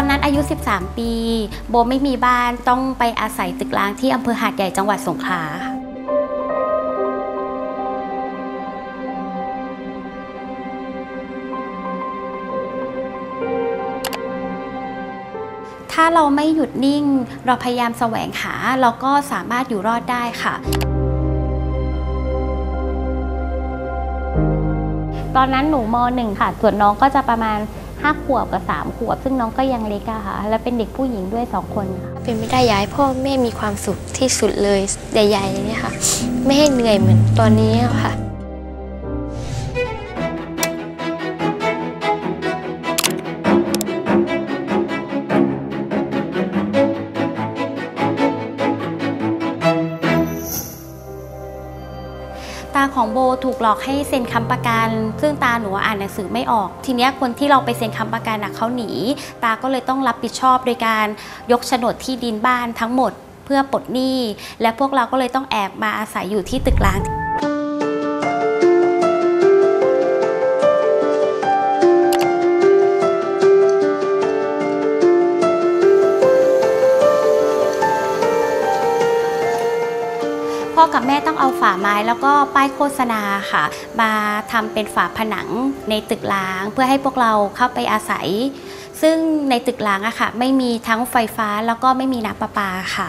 อนนั้นอายุ13 ปีโบไม่มีบ้านต้องไปอาศัยตึกร้างที่อำเภอหาดใหญ่จังหวัดสงขลาถ้าเราไม่หยุดนิ่งเราพยายามแสวงหาเราก็สามารถอยู่รอดได้ค่ะตอนนั้นหนูม.1 ค่ะส่วนน้องก็จะประมาณ5 ขวบกับ3 ขวบซึ่งน้องก็ยังเล็กอะค่ะและเป็นเด็กผู้หญิงด้วย2 คนค่ะเป็นไม่ได้อยากให้พ่อแม่มีความสุขที่สุดเลยใหญ่ๆเนี่ยค่ะไม่ให้เหนื่อยเหมือนตอนนี้ค่ะตาของโบถูกหลอกให้เซ็นค้ำประกันซึ่งตาหนูอ่านหนังสือไม่ออกทีนี้คนที่เราไปเซ็นค้ำประกันเขาหนีตาก็เลยต้องรับผิดชอบโดยการยกโฉนดที่ดินบ้านทั้งหมดเพื่อปลดหนี้และพวกเราก็เลยต้องแอบมาอาศัยอยู่ที่ตึกร้างพ่อกับแม่ต้องเอาฝาไม้แล้วก็ป้ายโฆษณาค่ะมาทำเป็นฝาผนังในตึกร้างเพื่อให้พวกเราเข้าไปอาศัยซึ่งในตึกร้างอะค่ะไม่มีทั้งไฟฟ้าแล้วก็ไม่มีน้ำประปาค่ะ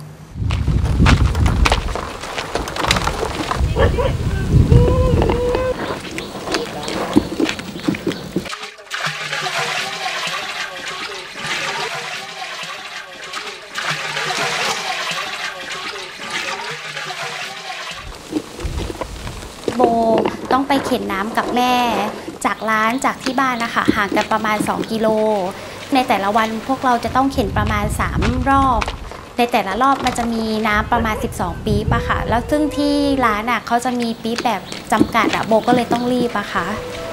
โบต้องไปเข็นน้ำกับแม่จากร้านจากที่บ้านนะคะห่างกันประมาณ2 กิโลในแต่ละวันพวกเราจะต้องเข็นประมาณ3 รอบในแต่ละรอบมันจะมีน้ำประมาณ12 ปี๊บอะค่ะแล้วซึ่งที่ร้านอะเขาจะมีปี๊บแบบจำกัดอะโบก็เลยต้องรีบอะค่ะ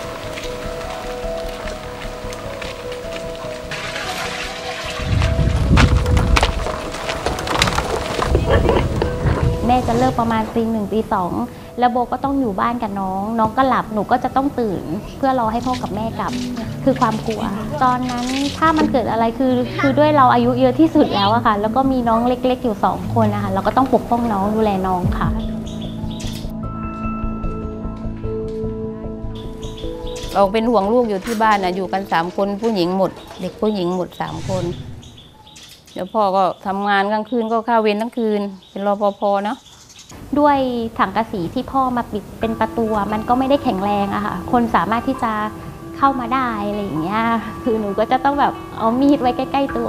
แม่จะเลิกประมาณตี 1 ตี 2แล้วโบก็ต้องอยู่บ้านกับน้องก็หลับหนูก็จะต้องตื่นเพื่อรอให้พ่อกับแม่กลับคือความกลัวตอนนั้นถ้ามันเกิดอะไรคือด้วยเราอายุเยอะที่สุดแล้วอะค่ะแล้วก็มีน้องเล็กๆอยู่2 คนนะคะเราก็ต้องปกป้องน้องดูแลน้องค่ะเราเป็นห่วงลูกอยู่ที่บ้านนะอยู่กัน3 คนผู้หญิงหมดเด็กผู้หญิงหมด3 คนเดี๋ยวพ่อก็ทำงานกลางคืนก็เข้าเวรทั้งคืนเป็นรปภเนาะด้วยถังกะสีที่พ่อมาปิดเป็นประตูมันก็ไม่ได้แข็งแรงอะค่ะคนสามารถที่จะเข้ามาได้อะไรอย่างเงี้ยคือหนูก็จะต้องแบบเอามีดไว้ใกล้ๆตัว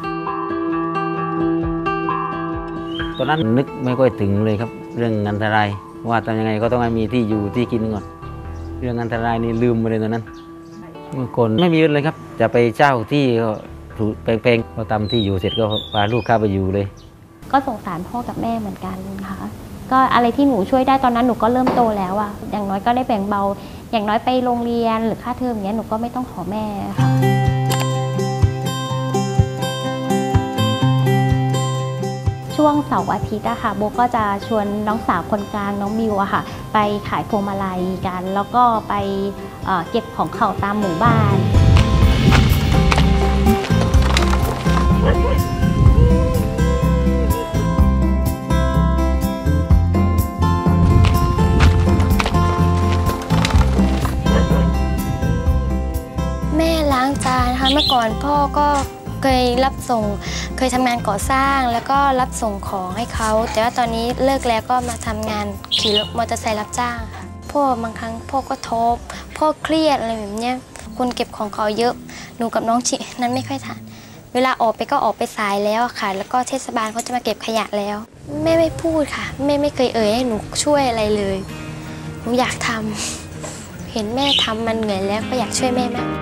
ตอนนั้นนึกไม่ค่อยถึงเลยครับเรื่องอันตรายว่าทำยังไงก็ต้องให้มีที่อยู่ที่กินก่อนเรื่องอันตรายนี่ลืมไปเลยตอนนั้นเมื่อก่อนไม่มีเลยครับจะไปเช่าที่ก็ถูกแพงๆพอทำที่อยู่เสร็จก็พาลูกเข้าไปอยู่เลยก็สงสารพ่อกับแม่เหมือนกันค่ะก็อะไรที่หนูช่วยได้ตอนนั้นหนูก็เริ่มโตแล้วอะอย่างน้อยก็ได้แบ่งเบาอย่างน้อยไปโรงเรียนหรือค่าเทอมอย่างเงี้ยหนูก็ไม่ต้องขอแม่ค่ะช่วงเสาร์อาทิตย์อะค่ะโบก็จะชวนน้องสาวคนกลางน้องบิวอะค่ะไปขายพวงมาลัยกันแล้วก็ไปเก็บของเขาตามหมู่บ้านแม่ล้างจานนะคะเมื่อก่อนพ่อก็เคยรับส่งเคยทำงานก่อสร้างแล้วก็รับส่งของให้เขาแต่ว่าตอนนี้เลิกแล้วก็มาทำงานขี่รถมอเตอร์ไซค์รับจ้างค่ะพ่อบางครั้งพ่อก็ท้อพ่อเครียดอะไรแบบนี้คนเก็บของเขาเยอะหนูกับน้องชินั้นไม่ค่อยทันเวลาออกไปก็ออกไปสายแล้วค่ะแล้วก็เทศบาลเขาจะมาเก็บขยะแล้วแม่ไม่พูดค่ะแม่ไม่เคยเอ่ยให้หนูช่วยอะไรเลยหนูอยากทำเห็นแม่ทำมันเหนื่อยแล้วก็อยากช่วยแม่มาก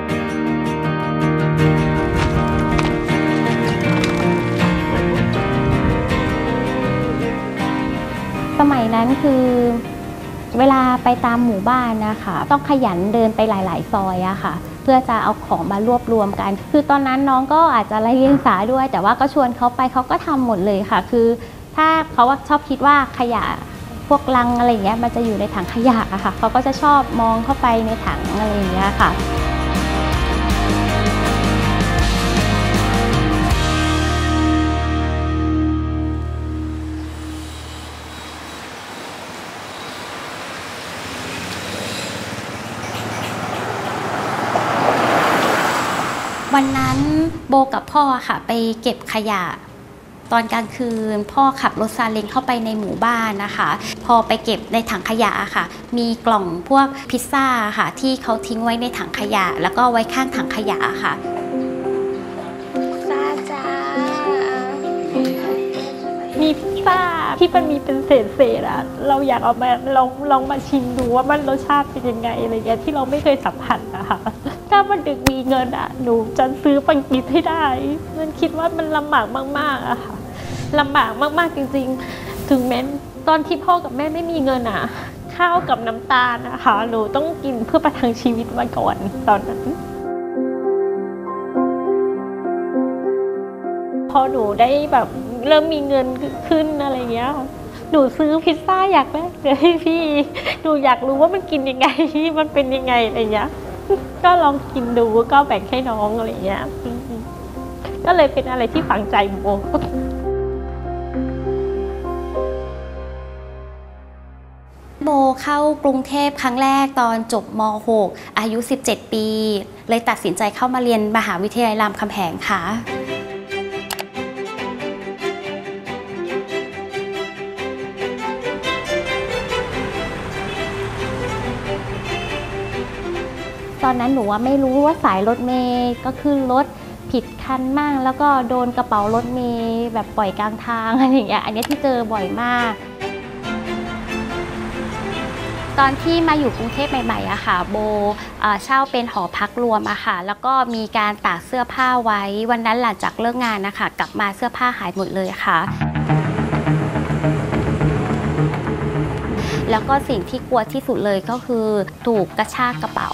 สมัยนั้นคือเวลาไปตามหมู่บ้านนะคะต้องขยันเดินไปหลายๆซอยอะค่ะเพื่อจะเอาของมารวบรวมกันคือตอนนั้นน้องก็อาจจะไร้เดียงสาด้วยแต่ว่าก็ชวนเขาไปเขาก็ทำหมดเลยค่ะคือถ้าเขาชอบคิดว่าขยะพวกลังอะไรอย่างเงี้ยมันจะอยู่ในถังขยะอะค่ะเขาก็จะชอบมองเข้าไปในถังอะไรอย่างเงี้ยค่ะวันนั้นโบกับพ่อค่ะไปเก็บขยะตอนกลางคืนพ่อขับรถซาเล้งเข้าไปในหมู่บ้านนะคะพอไปเก็บในถังขยะค่ะมีกล่องพวกพิซซ่าค่ะที่เขาทิ้งไว้ในถังขยะแล้วก็ไว้ข้างถังขยะค่ะซ่าจ้ามีพิซซ่าที่มันมีเป็นเศษๆอะเราอยากเอามาลองมาชิมดูว่ามันรสชาติเป็นยังไงอะไรเงี้ยที่เราไม่เคยสัมผัสนะคะถ้าวันหนึ่งมีเงินอะหนูจะซื้อปังกินให้ได้มันคิดว่ามันลำบากมากๆอะค่ะลำบากมากๆจริงๆถึงแม้ตอนที่พ่อกับแม่ไม่มีเงินอะข้าวกับน้ำตาลนะคะหนูต้องกินเพื่อประทังชีวิตมาก่อนตอนนั้นพอหนูได้แบบเริ่มมีเงินขึ้นอะไรเงี้ยหนูซื้อพิซซ่าอยากแรกเลยให้พี่หนูอยากรู้ว่ามันกินยังไงมันเป็นยังไงอะไรเงี้ยก็ลองกินดูก็แบ่งให้น้องอะไรเงี้ยก็เลยเป็นอะไรที่ฝังใจโบโบเข้ากรุงเทพครั้งแรกตอนจบม.6 อายุ 17 ปีเลยตัดสินใจเข้ามาเรียนมหาวิทยาลัยรามคำแหงค่ะตอนนั้นหนูว่าไม่รู้ว่าสายรถเมล์ก็คือรถผิดคันมากแล้วก็โดนกระเป๋ารถเมล์แบบปล่อยกลางทางอะไรอย่างเงี้ยอันนี้ที่เจอบ่อยมากตอนที่มาอยู่กรุงเทพใหม่ๆอะค่ะโบเช่าเป็นหอพักรวมอะค่ะแล้วก็มีการตากเสื้อผ้าไว้วันนั้นหลังจากเลิกงานนะคะกลับมาเสื้อผ้าหายหมดเลยค่ะแล้วก็สิ่งที่กลัวที่สุดเลยก็คือถูกกระชากกระเป๋า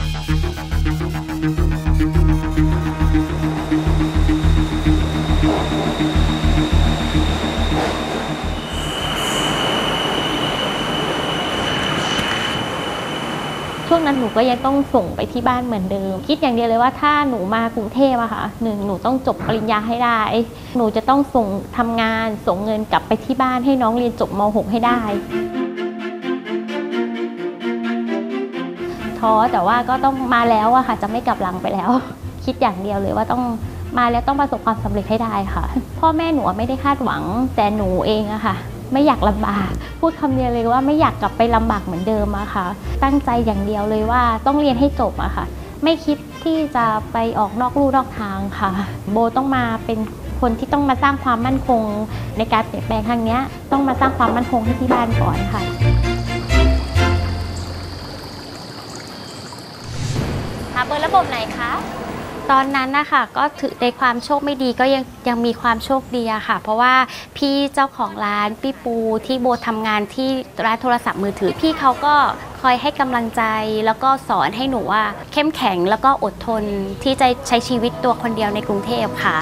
ช่วงนั้นหนูก็ยังต้องส่งไปที่บ้านเหมือนเดิมคิดอย่างเดียวเลยว่าถ้าหนูมากรุงเทพอะค่ะหนูต้องจบปริญญาให้ได้หนูจะต้องส่งทำงานส่งเงินกลับไปที่บ้านให้น้องเรียนจบม.6 ให้ได้ท้อแต่ว่าก็ต้องมาแล้วอะค่ะจะไม่กลับหลังไปแล้วคิดอย่างเดียวเลยว่าต้องมาแล้วต้องประสบความสำเร็จให้ได้ค่ะพ่อแม่หนูไม่ได้คาดหวังแต่หนูเองอะค่ะไม่อยากลำบากพูดคำเดียวเลยว่าไม่อยากกลับไปลำบากเหมือนเดิมอะค่ะตั้งใจอย่างเดียวเลยว่าต้องเรียนให้จบอะค่ะไม่คิดที่จะไปออกนอกลู่นอกทางค่ะโบต้องมาเป็นคนที่ต้องมาสร้างความมั่นคงในการเปลี่ยนแปลงครั้งนี้ต้องมาสร้างความมั่นคงให้ที่บ้านก่อนค่ะหาเบอร์ระบบไหนคะตอนนั้นนะคะก็ถือในความโชคไม่ดีก็ยังมีความโชคดีอะค่ะเพราะว่าพี่เจ้าของร้านพี่ปูที่โบทำงานที่ร้านโทรศัพท์มือถือพี่เขาก็คอยให้กำลังใจแล้วก็สอนให้หนูว่าเข้มแข็งแล้วก็อดทนที่จะใช้ชีวิตตัวคนเดียวในกรุงเทพค่ะ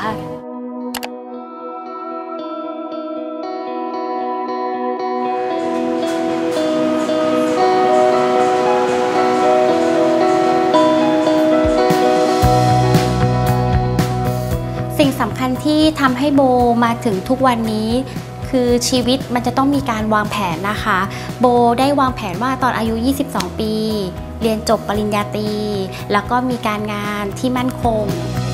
สิ่งสำคัญที่ทำให้โบมาถึงทุกวันนี้คือชีวิตมันจะต้องมีการวางแผนนะคะโบได้วางแผนว่าตอนอายุ22 ปีเรียนจบปริญญาตรีแล้วก็มีการงานที่มั่นคง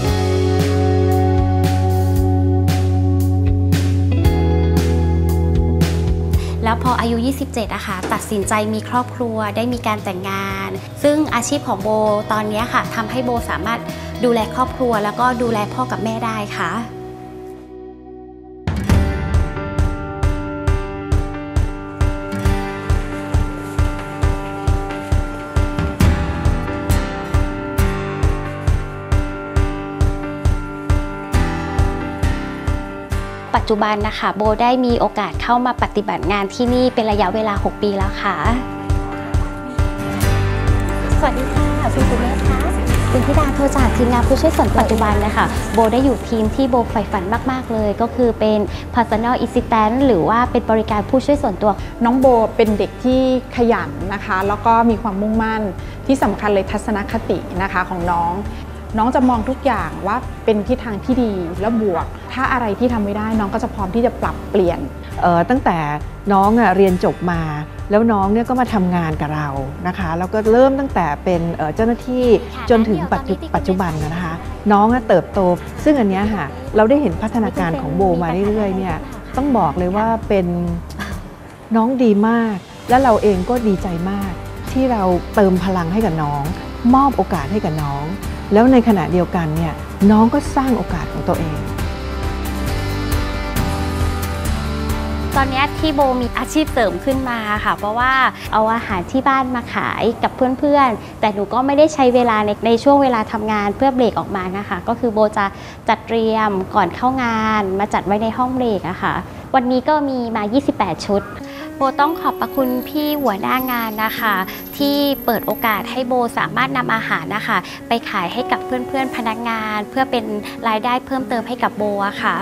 แล้วพออายุ27อะค่ะตัดสินใจมีครอบครัวได้มีการแต่งงานซึ่งอาชีพของโบตอนนี้ค่ะทำให้โบสามารถดูแลครอบครัวแล้วก็ดูแลพ่อกับแม่ได้ค่ะปัจจุบันนะคะโบได้มีโอกาสเข้ามาปฏิบัติงานที่นี่เป็นระยะเวลา6 ปีแล้วค่ะสวัสดีค่ะคุณสุเมธคะคุณธิดาโทรจากทีมงานผู้ช่วยส่วนปัจจุบันนะคะโบได้อยู่ทีมที่โบใฝ่ฝันมากๆเลยก็คือเป็น personal assistant หรือว่าเป็นบริการผู้ช่วยส่วนตัวน้องโบเป็นเด็กที่ขยันนะคะแล้วก็มีความมุ่งมั่นที่สำคัญเลยทัศนคตินะคะของน้องจะมองทุกอย่างว่าเป็นทิศทางที่ดีและบวกถ้าอะไรที่ทำไม่ได้น้องก็จะพร้อมที่จะปรับเปลี่ยนตั้งแต่น้องเรียนจบมาแล้วน้องเนี่ยก็มาทำงานกับเรานะคะแล้วก็เริ่มตั้งแต่เป็นเจ้าหน้าที่จนถึงปัจจุบันนะคะน้องเติบโตซึ่งอันเนี้ยค่ะเราได้เห็นพัฒนาการของโบมาเรื่อยๆเนี่ยต้องบอกเลยว่าเป็นน้องดีมากและเราเองก็ดีใจมากที่เราเติมพลังให้กับน้องมอบโอกาสให้กับน้องแล้วในขณะเดียวกันเนี่ยน้องก็สร้างโอกาสของตัวเองตอนนี้ที่โบมีอาชีพเสริมขึ้นมาค่ะเพราะว่าเอาอาหารที่บ้านมาขายกับเพื่อนๆแต่หนูก็ไม่ได้ใช้เวลาในช่วงเวลาทำงานเพื่อเบรกออกมานะคะก็คือโบจะจัดเตรียมก่อนเข้างานมาจัดไว้ในห้องเบรกอะค่ะวันนี้ก็มีมา28ชุดโบต้องขอบพระคุณพี่หัวหน้างานนะคะที่เปิดโอกาสให้โบสามารถนำอาหารนะคะไปขายให้กับเพื่อนๆพนักงานเพื่อเป็นรายได้เพิ่มเติมให้กับโบอะค่ะ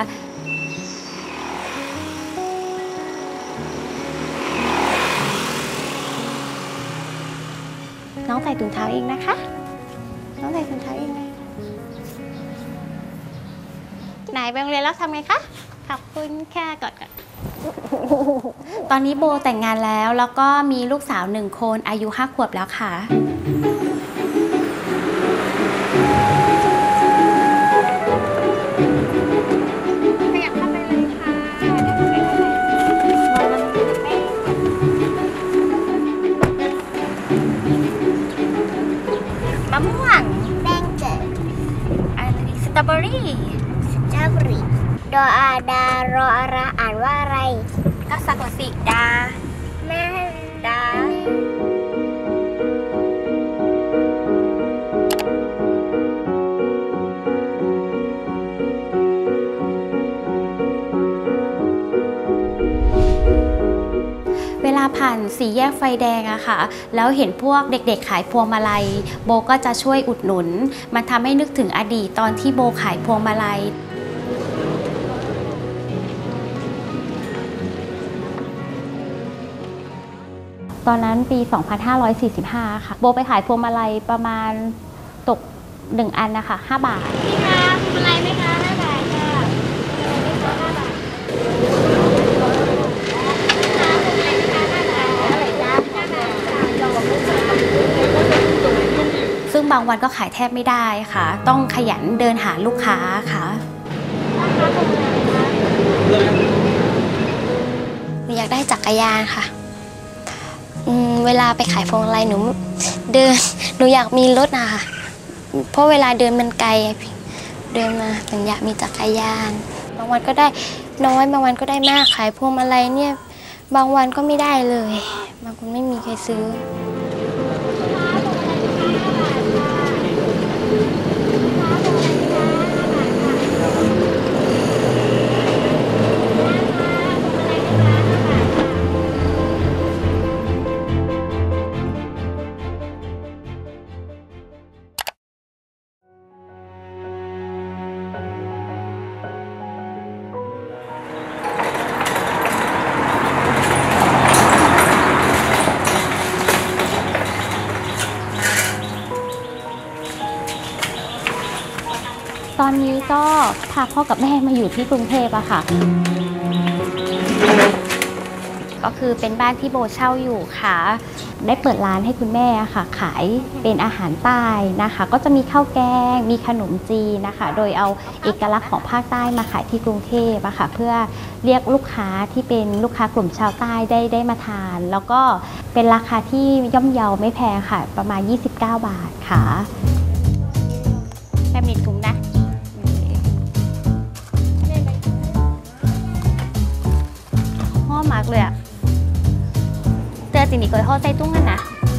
น้องใส่ถุงเท้าเองนะคะน้องใส่ถุงเท้าเองนะไหนไปโรงเรียนแล้วทำไงคะขอบคุณค่ะก่อนตอนนี้โบแต่งงานแล้วก็มีลูกสาว1 คนอายุ5 ขวบแล้วค่ะขยับเข้าไปเลยค่ะมะม่วงแดงเจ๋อสตรอเบอรี่ดออาดารออาราอ่านว่าอะไรก็สะกดสิดาแม่ดาเวลาผ่าน4 แยกไฟแดงอะค่ะแล้วเห็นพวกเด็กๆขายพวงมาลัยโบก็จะช่วยอุดหนุนมันทำให้นึกถึงอดีตตอนที่โบขายพวงมาลัยตอนนั้นปี 2545 ค่ะโบไปขายพวงมาลัยประมาณตก1 อันนะคะ5 บาทนี่ค่ะพวงมาลัยไหมคะ5 บาทค่ะ5 บาทซึ่งบางวันก็ขายแทบไม่ได้ค่ะต้องขยันเดินหาลูกค้าค่ะหนูอยากได้จักรยานค่ะเวลาไปขายพวงมาลัยหนูอยากมีรถนะคะเพราะเวลาเดินมันไกลเดินมาถึงอยากมีจักรยานบางวันก็ได้น้อยบางวันก็ได้มากขายพวงมาลัยเนี่ยบางวันก็ไม่ได้เลยบางคนไม่มีใครซื้อตอนนี้ก็พาพ่อกับแม่มาอยู่ที่กรุงเทพอะค่ะก็คือเป็นบ้านที่โบเช่าอยู่ค่ะได้เปิดร้านให้คุณแม่ค่ะขายเป็นอาหารใต้นะคะก็จะมีข้าวแกงมีขนมจีนนะคะโดยเอาเอกลักษณ์ของภาคใต้มาขายที่กรุงเทพอะค่ะเพื่อเรียกลูกค้าที่เป็นลูกค้ากลุ่มชาวใต้ได้มาทานแล้วก็เป็นราคาที่ย่อมเยาไม่แพงค่ะประมาณ29 บาทค่ะแค่มีถุงนะมากเลยอะเจอสิ่งนี้เคยห่อใส่ตุ้งกันนะ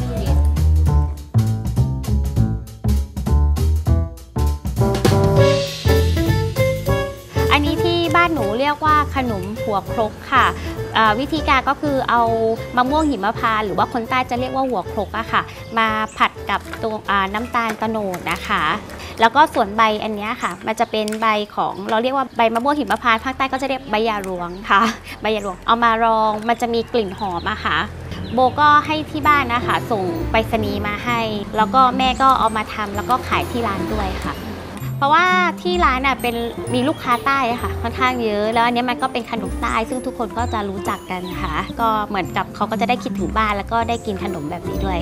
อันนี้ที่บ้านหนูเรียกว่าขนมหัวครกค่ะวิธีการก็คือเอามะม่วงหิมพานต์หรือว่าคนใต้จะเรียกว่าหัวครกอะค่ะมาผัดกับตัวน้ำตาลโตโนดนะคะแล้วก็ส่วนใบอันนี้ค่ะมันจะเป็นใบของเราเรียกว่าใบมะม่วงหิมพานต์ภาคใต้ก็จะเรียกใบยาหลวงค่ะใบยาหลวงเอามารองมันจะมีกลิ่นหอมอะค่ะโบก็ให้ที่บ้านนะคะส่งไปรษณีย์มาให้แล้วก็แม่ก็เอามาทำแล้วก็ขายที่ร้านด้วยค่ะเพราะว่าที่ร้านเป็นมีลูกค้าใต้ค่ะค่อนข้างเยอะแล้วอันนี้มันก็เป็นขนมใต้ซึ่งทุกคนก็จะรู้จักกันค่ะก็เหมือนกับเขาก็จะได้คิดถึงบ้านแล้วก็ได้กินขนมแบบนี้ด้วย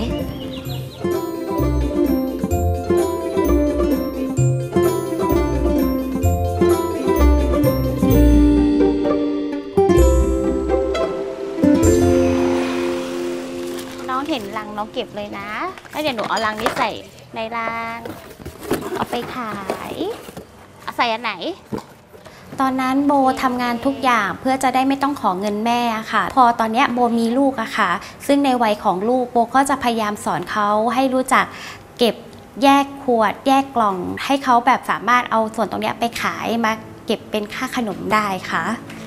องเก็บเลยนะแล้วเดี๋ยวหนูเอาลังนี้ใส่ในลังเอาไปขายเอาใส่อันไหนตอนนั้นโบทำงานทุกอย่างเพื่อจะได้ไม่ต้องขอเงินแม่ค่ะพอตอนนี้โบมีลูกอะค่ะซึ่งในวัยของลูกโบก็จะพยายามสอนเขาให้รู้จักเก็บแยกขวดแยกกล่องให้เขาแบบสามารถเอาส่วนตรงนี้ไปขายมาเก็บเป็นค่าขนมได้ค่ะ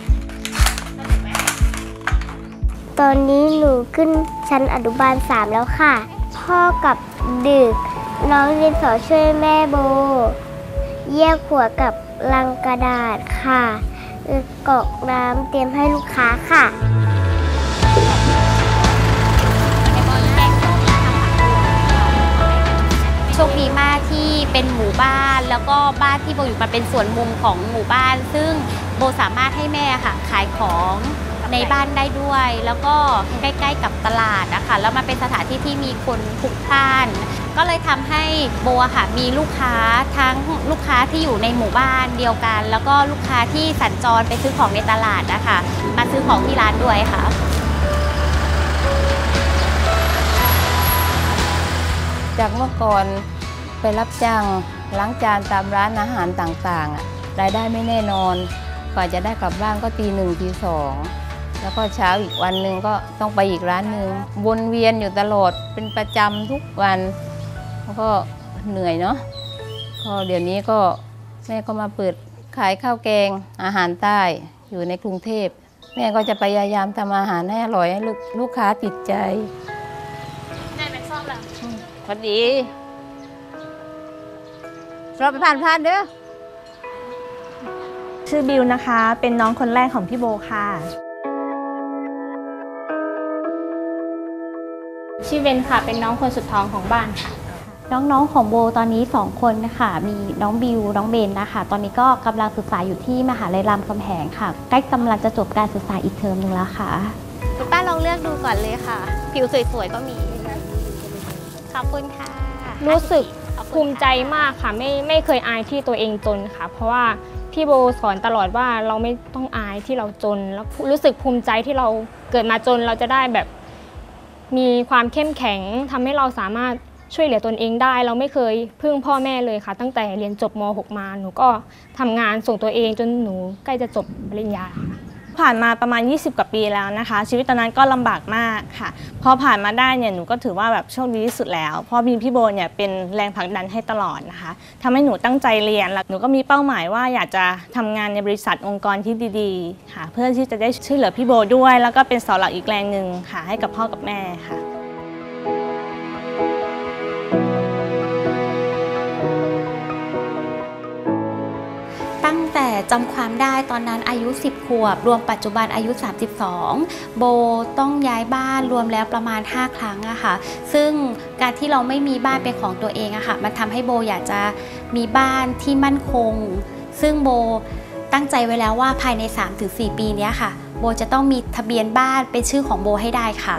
ตอนนี้หนูขึ้นชั้นอนุบาล 3 แล้วค่ะพ่อกับดึกน้องดินสอช่วยแม่โบแยกขวดกับลังกระดาษค่ะกรอกน้ำเตรียมให้ลูกค้าค่ะโชคดีมากที่เป็นหมู่บ้านแล้วก็บ้านที่โบอยู่มันเป็นส่วนมุมของหมู่บ้านซึ่งโบสามารถให้แม่ค่ะขายของในบ้านได้ด้วยแล้วก็ใกล้ๆกับตลาดนะคะแล้วมันเป็นสถานที่ที่มีคนพลุกพล่านก็เลยทำให้โบค่ะมีลูกค้าทั้งลูกค้าที่อยู่ในหมู่บ้านเดียวกันแล้วก็ลูกค้าที่สัญจรไปซื้อของในตลาดนะคะมาซื้อของที่ร้านด้วยค่ะจากเมื่อก่อนไปรับจ้างล้างจานตามร้านอาหารต่างๆรายได้ไม่แน่นอนกว่าจะได้กลับบ้านก็ตี 1 ตี 2แล้วก็เช้าอีกวันหนึ่งก็ต้องไปอีกร้านหนึ่งวนเวียนอยู่ตลอดเป็นประจำทุกวันแล้วก็เหนื่อยเนาะก็เดี๋ยวนี้ก็แม่ก็มาเปิดขายข้าวแกงอาหารใต้อยู่ในกรุงเทพแม่ก็จะพยายามทำอาหารให้อร่อยให้ลูกค้าติดใจแม่เป็นซ่อมแล้วพอดีเราไปผ่านเด้อชื่อบิวนะคะเป็นน้องคนแรกของพี่โบค่ะชื่อเบนค่ะเป็นน้องคนสุดท้องของบ้านค่ะน้องๆของโบตอนนี้2คนนะคะมีน้องบิวน้องเบนนะคะตอนนี้ก็กำลังศึกษาอยู่ที่มหาลัยรามคำแหงค่ะใกล้กำลังจะจบการศึกษาอีกเทอมนึงแล้วค่ะคุณป้าลองเลือกดูก่อนเลยค่ะผิวสวยๆก็มีขอบคุณค่ะรู้สึกภูมิใจมากค่ะไม่เคยอายที่ตัวเองจนค่ะเพราะว่าพี่โบสอนตลอดว่าเราไม่ต้องอายที่เราจนแล้วรู้สึกภูมิใจที่เราเกิดมาจนเราจะได้แบบมีความเข้มแข็งทำให้เราสามารถช่วยเหลือตนเองได้เราไม่เคยพึ่งพ่อแม่เลยค่ะตั้งแต่เรียนจบม.6 มาหนูก็ทำงานส่งตัวเองจนหนูใกล้จะจบปริญญาผ่านมาประมาณ20 กว่าปีแล้วนะคะชีวิตตอนนั้นก็ลำบากมากค่ะพอผ่านมาได้เนี่ยหนูก็ถือว่าแบบโชคดีที่สุดแล้วเพราะมีพี่โบเนี่ยเป็นแรงผลักดันให้ตลอดนะคะทำให้หนูตั้งใจเรียนแล้วหนูก็มีเป้าหมายว่าอยากจะทำงานในบริษัทองค์กรที่ดีๆค่ะเพื่อที่จะได้ช่วยเหลือพี่โบด้วยแล้วก็เป็นเสาหลักอีกแรงหนึ่งค่ะให้กับพ่อกับแม่ค่ะตั้งแต่จำความได้ตอนนั้นอายุ10 ขวบรวมปัจจุบันอายุ32โบต้องย้ายบ้านรวมแล้วประมาณ5 ครั้งอะค่ะซึ่งการที่เราไม่มีบ้านเป็นของตัวเองอะค่ะมันทำให้โบอยากจะมีบ้านที่มั่นคงซึ่งโบตั้งใจไว้แล้วว่าภายใน 3-4 ปีนี้ค่ะโบจะต้องมีทะเบียนบ้านเป็นชื่อของโบให้ได้ค่ะ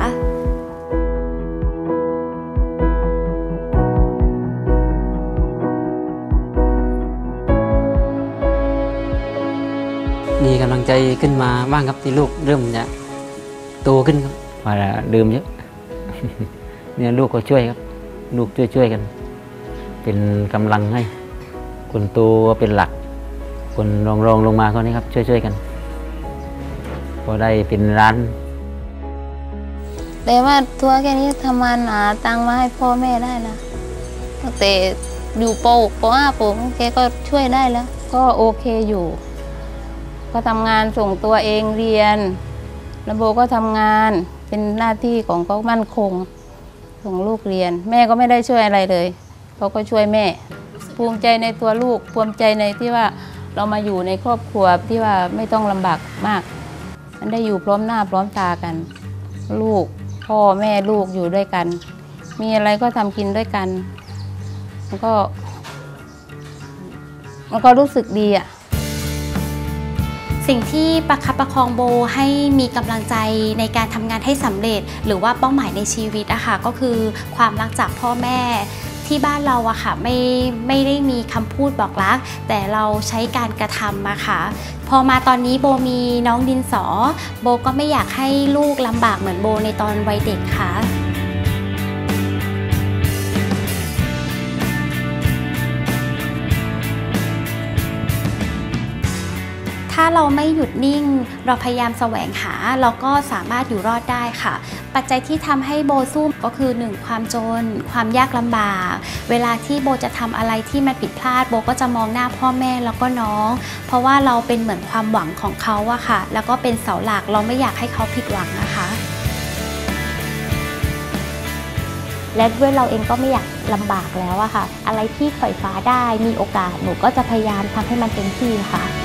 มีกำลังใจขึ้นมาบ้างครับที่ลูกเริ่มจะโตขึ้นครับว่าลืมเยอะ เนี่ยลูกก็ช่วยครับลูกช่วยกันเป็นกำลังให้คนโตเป็นหลักคนรองลงมาเขานี่ครับช่วยกันพอได้เป็นร้านแต่ว่าตัวแค่นี้ทำงานหาตังค์มาให้พ่อแม่ได้นะแต่อยู่ป.5 ผมแกก็ช่วยได้แล้วก็โอเคอยู่ก็ทำงานส่งตัวเองเรียนแล้วโบก็ทำงานเป็นหน้าที่ของเขามั่นคงส่งลูกเรียนแม่ก็ไม่ได้ช่วยอะไรเลยเขาก็ช่วยแม่ภูมิใจในตัวลูกภูมิใจในที่ว่าเรามาอยู่ในครอบครัวที่ว่าไม่ต้องลำบากมากมันได้อยู่พร้อมหน้าพร้อมตากันลูกพ่อแม่ลูกอยู่ด้วยกันมีอะไรก็ทำกินด้วยกันมันก็รู้สึกดีอ่ะสิ่งที่ประคับประคองโบให้มีกำลังใจในการทำงานให้สำเร็จหรือว่าเป้าหมายในชีวิตอะค่ะก็คือความรักจากพ่อแม่ที่บ้านเราอะค่ะไม่ได้มีคำพูดบอกรักแต่เราใช้การกระทำอะค่ะพอมาตอนนี้โบมีน้องดินสอโบก็ไม่อยากให้ลูกลำบากเหมือนโบในตอนวัยเด็กค่ะถ้าเราไม่หยุดนิ่งเราพยายามแสวงหาเราก็สามารถอยู่รอดได้ค่ะปัจจัยที่ทำให้โบสู้ก็คือ 1. ความจนความยากลำบากเวลาที่โบจะทำอะไรที่มันผิดพลาดโบก็จะมองหน้าพ่อแม่แล้วก็น้องเพราะว่าเราเป็นเหมือนความหวังของเขาอะค่ะแล้วก็เป็นเสาหลักเราไม่อยากให้เขาผิดหวังนะคะและด้วยเราเองก็ไม่อยากลำบากแล้วอะค่ะอะไรที่ไขว่คว้าได้มีโอกาสหนูก็จะพยายามทำให้มันเต็มที่ค่ะ